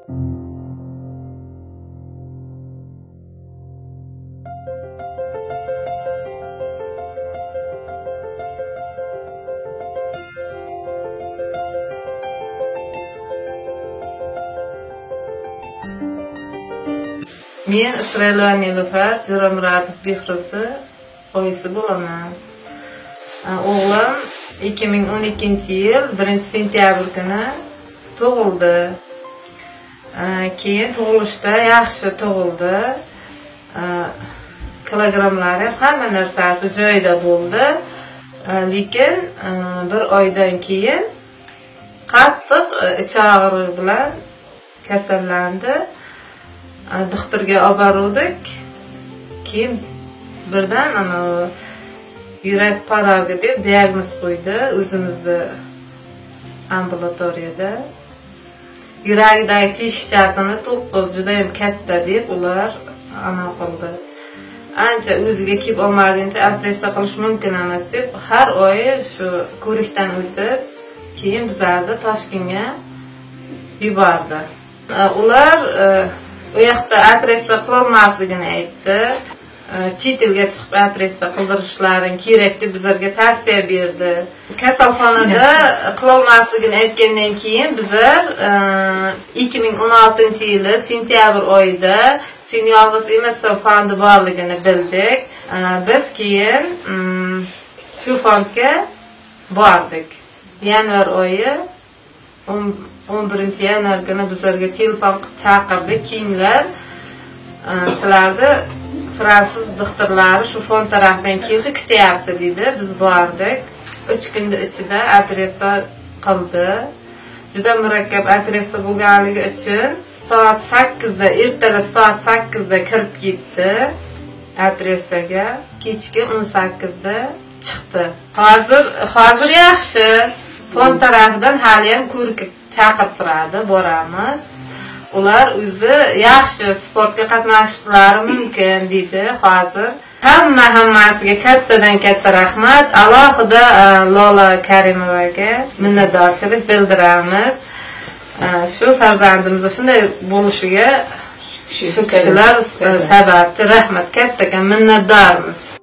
Men İsrail Nilufar Jo'ramuratov Behruzda oyisi bo'laman. O'g'lim 2012-yil 1-sentyabr kuni tug'ildi. Keyin tug'ilishda yaxshi tug'ildi. Kilogramlari hamma narsasi joyida bo'ldi. Lekin bir oydan keyin qattiq ich og'rig'i bilan kasallandi. Doktorga olib bordik. Keyin birdan yurak parog'i deb diagnoz qo'ydi o'zimizda ambulatoriyada. Yuragidagi teshikchasini 9 juda ham katta deb ular ana qildi. Ancha o'ziga kelib olmaguncha operatsiya qilish mumkin emas deb har oy shu ko'rikdan o'tib, keyin bizlarni Toshkentga yubordi. Ular u yoqda operatsiya qilolmasligini aytdi. Chet elga chiqib operatsiya qildirishlaring kerak deb bizlarga tavsiya berdi. Kasalxonada qilolmasligini aytgandan keyin bizlar 2016-yili sentyabr oyida sen yolg'iz emassan fondi borligini bildik. Biz keyin shu fondga bordik. Yanvar oyi 11-yanvar kuni bizlarga telefon qilib chaqirdi. Keyinlar sizlarni fransuz doktorlari shu fond tarafdan keldi, kutyapti dedi. Biz bordik. 3 kunda ichida operatsiya qildi. Juda murakkab operatsiya bo'lganligi uchun soat 8da, ertalab soat 8da kirib ketdi operatsiyaga. Kechki 18da chiqdi. Hozir yaxshi. Fond tarafidan hali ham ko'rik chaqirib turadi, boramiz. Ular o'zi yaxshi sportga qatnashishlari mumkin dedi hozir. Hammasiga kattadan katta rahmat. Alohida Lola Karimovaga minnatdorchilik bildiramiz. Shu farzandimizning shunday bo'lishiga shu kishilar sababchi. Rahmat, kattaga minnatdormiz.